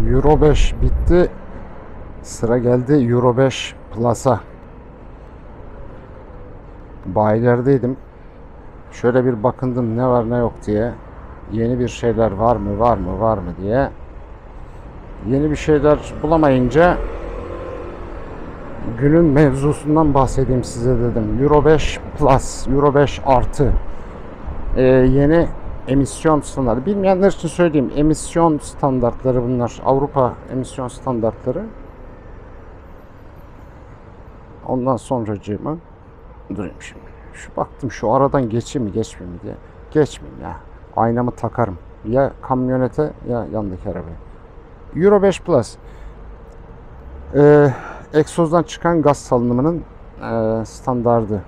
Euro 5 bitti. Sıra geldi Euro 5 Plus'a. Bayilerdeydim. Şöyle bir bakındım ne var ne yok diye. Yeni bir şeyler var mı diye. Yeni bir şeyler bulamayınca günün mevzusundan bahsedeyim size dedim. Euro 5 Plus, Euro 5 artı. Yeni emisyon standartları. Bilmeyenler için söyleyeyim. Emisyon standartları bunlar. Avrupa emisyon standartları. Ondan sonracığıma durayım şimdi. Şu baktım şu aradan geçeyim mi geçmeyeyim mi diye. Geçmeyeyim ya. Aynamı takarım. Ya kamyonete ya yandaki arabaya. Euro 5 Plus. Egzozdan çıkan gaz salınımının standardı.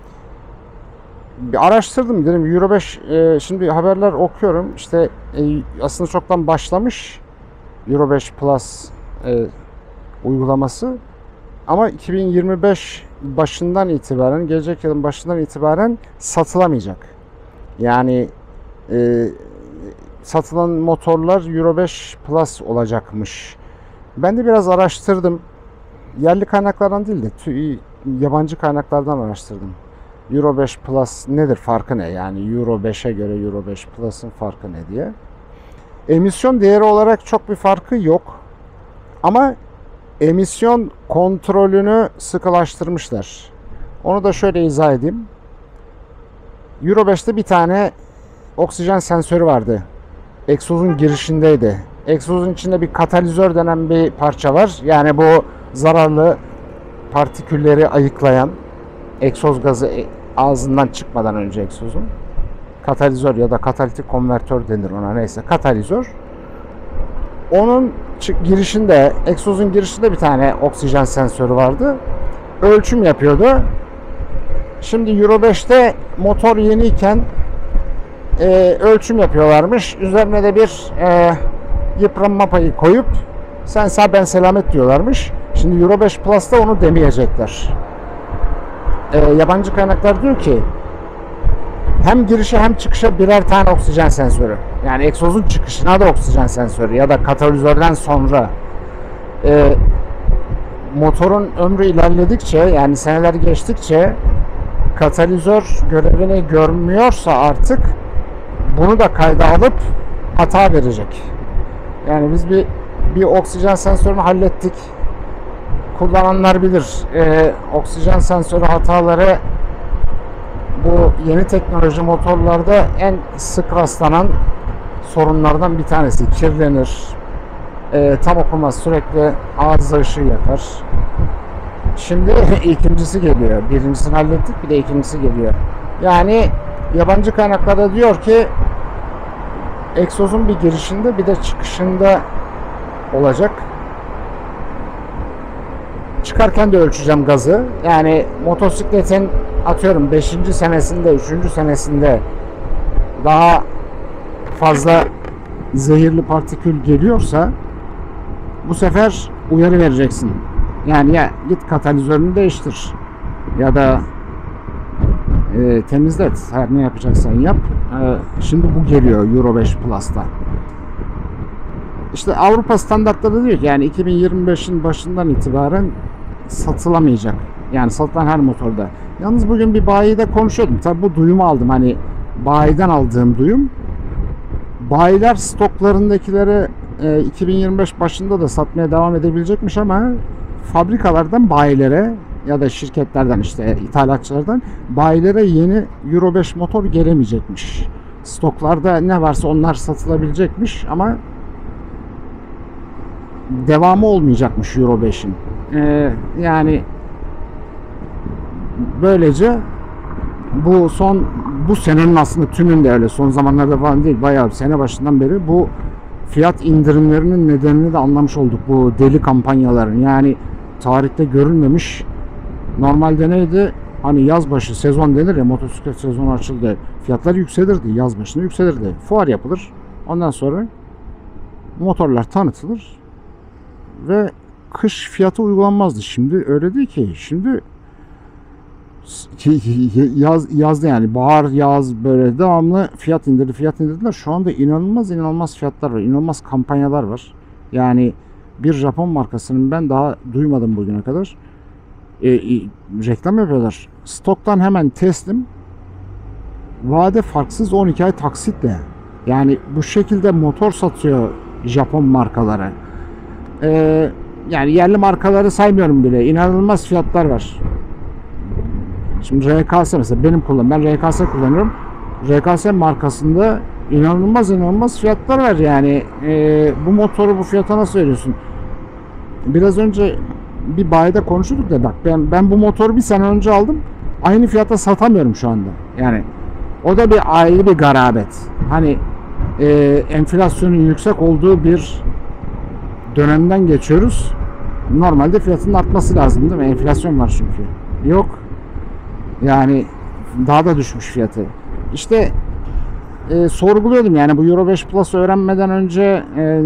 Bir araştırdım dedim Euro 5 şimdi haberler okuyorum işte aslında çoktan başlamış Euro 5 Plus uygulaması ama 2025 başından itibaren gelecek yılın başından itibaren satılamayacak. Yani satılan motorlar Euro 5 Plus olacakmış. Ben de biraz araştırdım. Yerli kaynaklardan değil de yabancı kaynaklardan araştırdım. Euro 5 Plus nedir, farkı ne? Yani Euro 5'e göre Euro 5 Plus'ın farkı ne diye. Emisyon değeri olarak çok bir farkı yok. Ama emisyon kontrolünü sıkılaştırmışlar. Onu da şöyle izah edeyim. Euro 5'te bir tane oksijen sensörü vardı. Egzozun girişindeydi. Egzozun içinde bir katalizör denen bir parça var. Yani bu zararlı partikülleri ayıklayan, egzoz gazı ağzından çıkmadan önce egzozun. Katalizör ya da katalitik konvertör denir ona, neyse. Katalizör. Onun girişinde, egzozun girişinde bir tane oksijen sensörü vardı. Ölçüm yapıyordu. Şimdi Euro 5'te motor yeniyken ölçüm yapıyorlarmış. Üzerine de bir yıpranma payı koyup sen sağ ben selamet diyorlarmış. Şimdi Euro 5 Plus'ta onu demeyecekler. Yabancı kaynaklar diyor ki hem girişe hem çıkışa birer tane oksijen sensörü. Yani egzozun çıkışına da oksijen sensörü ya da katalizörden sonra motorun ömrü ilerledikçe, yani seneler geçtikçe katalizör görevini görmüyorsa artık bunu da kayda alıp hata verecek. Yani biz bir oksijen sensörünü hallettik. Kullananlar bilir. Oksijen sensörü hataları bu yeni teknoloji motorlarda en sık rastlanan sorunlardan bir tanesi. Kirlenir. Tam okumaz. Sürekli arıza ışığı yakar. Şimdi ikincisi geliyor. Birincisini hallettik, bir de ikincisi geliyor. Yani yabancı kaynaklarda diyor ki egzozun bir girişinde bir de çıkışında olacak. Çıkarken de ölçeceğim gazı. Yani motosikletin atıyorum 5. senesinde, 3. senesinde daha fazla zehirli partikül geliyorsa bu sefer uyarı vereceksin. Yani ya git katalizörünü değiştir ya da temizlet. Her ne yapacaksan yap. Şimdi bu geliyor Euro 5 Plus'ta. İşte Avrupa standartları diyor ki yani 2025'in başından itibaren satılamayacak. Yani satılan her motorda. Yalnız bugün bir bayide konuşuyordum. Tabi bu duyumu aldım. Hani bayiden aldığım duyum. Bayiler stoklarındakileri 2025 başında da satmaya devam edebilecekmiş ama fabrikalardan bayilere ya da şirketlerden işte ithalatçılardan bayilere yeni Euro 5 motor gelemeyecekmiş. Stoklarda ne varsa onlar satılabilecekmiş ama devamı olmayacakmış Euro 5'in. Yani böylece bu senenin aslında tümünde öyle, son zamanlarda falan değil, bayağı sene başından beri bu fiyat indirimlerinin nedenini de anlamış olduk. Bu deli kampanyaların, yani tarihte görülmemiş. Normalde neydi? Hani yaz başı sezon denir ya, motosiklet sezonu açıldı. Fiyatlar yükselirdi. Yaz başında yükselirdi. Fuar yapılır. Ondan sonra motorlar tanıtılır ve kış fiyatı uygulanmazdı. Şimdi öyle değil ki. Şimdi yazda yani bahar yaz böyle devamlı fiyat indirdiler. Şu anda inanılmaz fiyatlar var. İnanılmaz kampanyalar var. Yani bir Japon markasının ben daha duymadım bugüne kadar. Reklam yapıyorlar. Stoktan hemen teslim. Vade farksız 12 ay taksitle. Yani bu şekilde motor satıyor Japon markaları. Yani yerli markaları saymıyorum bile. İnanılmaz fiyatlar var. Şimdi RKS mesela ben RKS kullanıyorum. RKS markasında inanılmaz fiyatlar var yani. Bu motoru bu fiyata nasıl veriyorsun? Biraz önce bir bayide konuşuyorduk da bak ben bu motoru bir sene önce aldım. Aynı fiyata satamıyorum şu anda. Yani o da bir ayrı bir garabet. Hani enflasyonun yüksek olduğu bir dönemden geçiyoruz. Normalde fiyatının artması lazım değil mi? Enflasyon var çünkü. Yok. Yani daha da düşmüş fiyatı. İşte sorguluyordum yani bu Euro 5 Plus öğrenmeden önce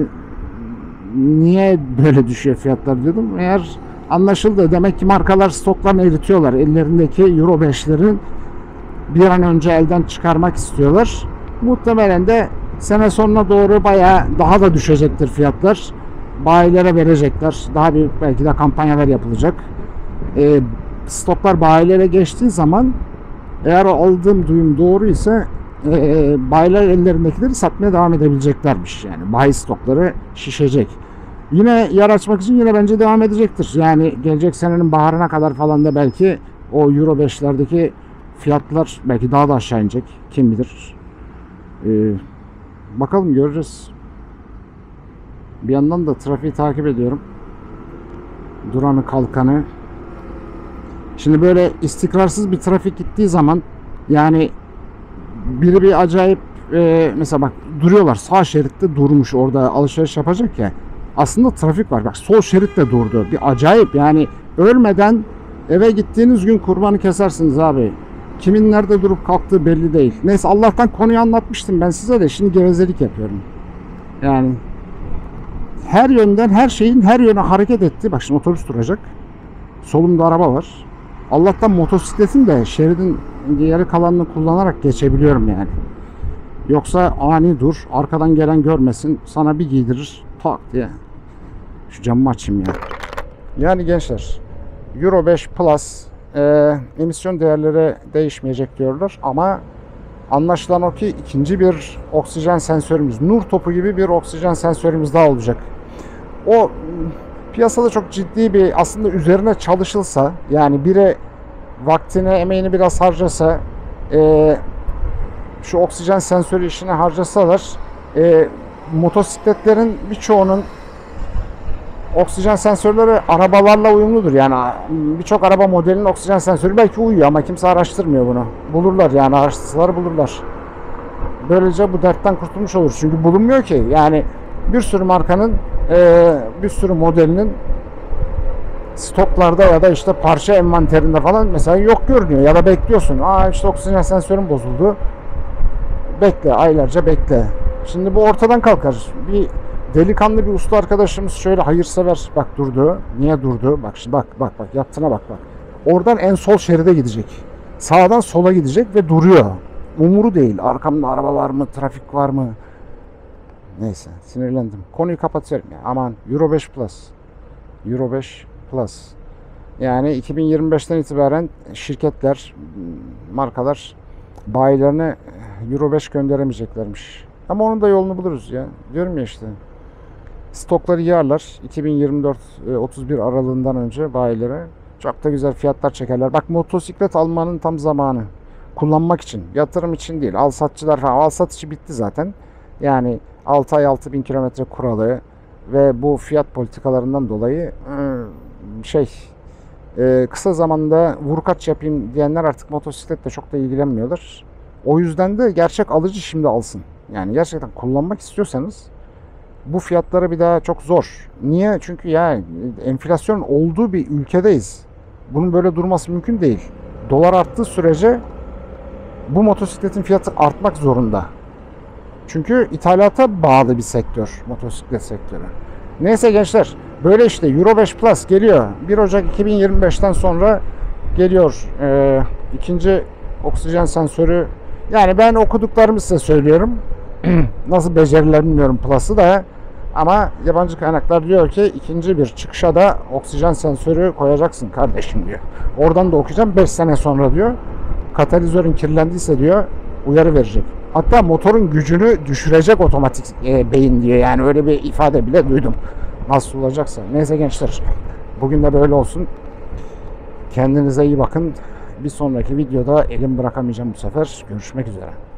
niye böyle düşüyor fiyatlar diyordum. Eğer anlaşıldı. Demek ki markalar stoklarını eritiyorlar. Ellerindeki Euro 5'lerin bir an önce elden çıkarmak istiyorlar. Muhtemelen de sene sonuna doğru bayağı daha da düşecektir fiyatlar. Bayilere verecekler. Daha büyük belki de kampanyalar yapılacak. Stoklar bayilere geçtiği zaman eğer o aldığım duyum doğruysa bayiler ellerindekileri satmaya devam edebileceklermiş. Yani bayi stokları şişecek. Yine yer açmak için yine bence devam edecektir. Yani gelecek senenin baharına kadar falan da belki o Euro 5'lerdeki fiyatlar belki daha da aşağı inecek. Kim bilir. Bakalım göreceğiz. Bir yandan da trafiği takip ediyorum. Duranı kalkanı. Şimdi böyle istikrarsız bir trafik gittiği zaman yani biri bir acayip mesela bak duruyorlar sağ şeritte durmuş orada alışveriş yapacak ya. Aslında trafik var. Bak sol şerit de durdu. Bir acayip yani ölmeden eve gittiğiniz gün kurbanı kesersiniz abi. Kimin nerede durup kalktığı belli değil. Neyse Allah'tan konuyu anlatmıştım ben size de şimdi gevezelik yapıyorum. Yani her yönden her şeyin her yöne hareket etti. Bak şimdi otobüs duracak. Solumda araba var. Allah'tan motosikletin de şeridin geri kalanını kullanarak geçebiliyorum yani. Yoksa ani dur, arkadan gelen görmesin, sana bir giydirir, tak diye. Şu camımı açayım ya. Yani gençler, Euro 5 Plus emisyon değerleri değişmeyecek diyorlar ama anlaşılan o ki ikinci bir oksijen sensörümüz, nur topu gibi bir oksijen sensörümüz daha olacak. O piyasada çok ciddi bir aslında üzerine çalışılsa yani biri vaktini emeğini biraz harcasa şu oksijen sensörü işine harcasalar motosikletlerin birçoğunun oksijen sensörleri arabalarla uyumludur. Yani birçok araba modelinin oksijen sensörü belki uyuyor ama kimse araştırmıyor bunu. Bulurlar yani araştırsalar bulurlar. Böylece bu dertten kurtulmuş olur. Çünkü bulunmuyor ki. Yani bir sürü markanın bir sürü modelinin stoklarda ya da işte parça envanterinde falan mesela yok görünüyor ya da bekliyorsun. İşte oksijen sensörüm bozuldu. Bekle, aylarca bekle. Şimdi bu ortadan kalkar. Bir delikanlı bir usta arkadaşımız şöyle hayırsever bak durdu. Niye durdu? Bak şimdi bak yaptığına bak. Oradan en sol şeride gidecek. Sağdan sola gidecek ve duruyor. Umuru değil. Arkamda araba var mı? Trafik var mı? Neyse sinirlendim. Konuyu kapatıyorum ya. Aman Euro 5 Plus. Euro 5 Plus. Yani 2025'ten itibaren şirketler, markalar bayilerine Euro 5 gönderemeyeceklermiş. Ama onun da yolunu buluruz ya. Diyorum ya işte. Stokları yağarlar. 2024-31 aralığından önce bayilere çok da güzel fiyatlar çekerler. Bak motosiklet almanın tam zamanı. Kullanmak için. Yatırım için değil. Al satçılar falan. Al satıcı bitti zaten. Yani 6 ay 6000 kilometre kuralı ve bu fiyat politikalarından dolayı kısa zamanda vurkaç yapayım diyenler artık motosikletle çok da ilgilenmiyorlar. O yüzden de gerçek alıcı şimdi alsın. Yani gerçekten kullanmak istiyorsanız bu fiyatlara bir daha çok zor. Niye? Çünkü yani enflasyonun olduğu bir ülkedeyiz. Bunun böyle durması mümkün değil. Dolar arttığı sürece bu motosikletin fiyatı artmak zorunda. Çünkü ithalata bağlı bir sektör, motosiklet sektörü. Neyse gençler, böyle işte Euro 5 Plus geliyor. 1 Ocak 2025'ten sonra geliyor. İkinci oksijen sensörü. Yani ben okuduklarımı size söylüyorum. Nasıl beceriler bilmiyorum Plus'ı da. Ama yabancı kaynaklar diyor ki ikinci bir çıkışa da oksijen sensörü koyacaksın kardeşim diyor. Oradan da okuyacağım 5 sene sonra diyor. Katalizörün kirlendiyse diyor uyarı verecek. Hatta motorun gücünü düşürecek otomatik beyin diyor. Yani öyle bir ifade bile duydum. Nasıl olacaksa. Neyse gençler. Bugün de böyle olsun. Kendinize iyi bakın. Bir sonraki videoda elim bırakamayacağım bu sefer. Görüşmek üzere.